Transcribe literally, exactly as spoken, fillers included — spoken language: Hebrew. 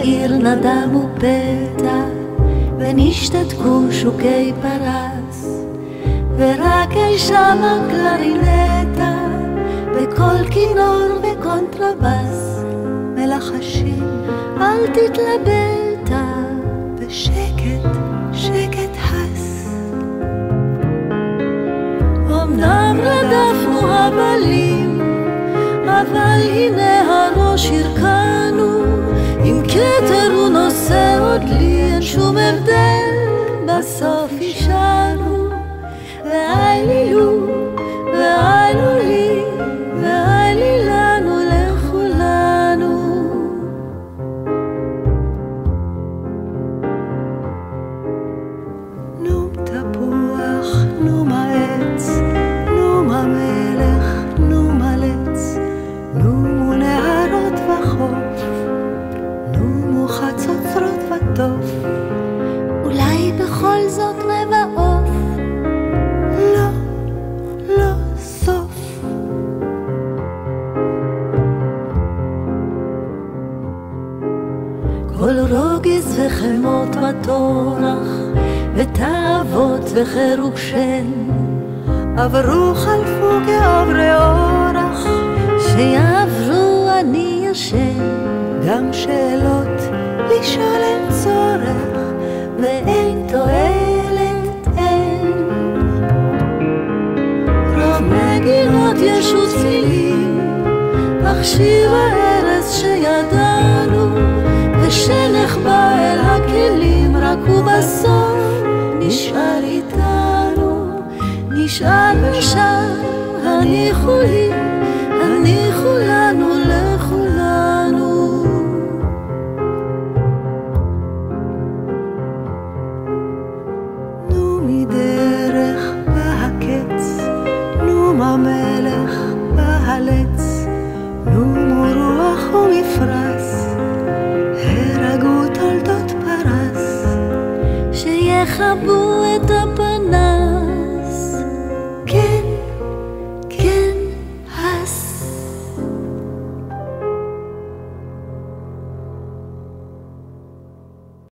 בעיר נדמו פתע ונשתתקו שוקי פרס, ורק אי שם הקלרינטה בכל כינור וקונטרבס מלחשים אל תתלבטה, בשקט שקט הס. אמנם רדפנו הבלים, אבל הנה הראש הרכנו, עם כתר הוא נושא עוד לי, אין שום הבדל, בסוף אישנו. ואי לי לו, ואי לו לי, ואי לי לנו לכולנו. נום תפוח, נום העץ, נום המלך, נום הלץ, נומו נהרות וחוף, נומו חצוצרות וטוף, אולי בכל זאת רבע עוף. לא, לא סוף. כל רוגז וחמות וטורח ותאוות וחירוק שן עברו חלפו כעוברי אורח, שיעברו אני ישן. גם שאלות לשאול אין צורך, ואין תועלת אין. רוב מגילות יש ותפילים, אך שיר הארץ שידענו ושנחבא אל הכלים, רק ובסוף נשאר איתנו, נשאר ושם. הניחו לי, הניחו לנו לכולנו. נו מדרך בהקץ, נו המלך בהלץ, נו מרוח ומפרס, הרגו תולדות פרס, שיחבו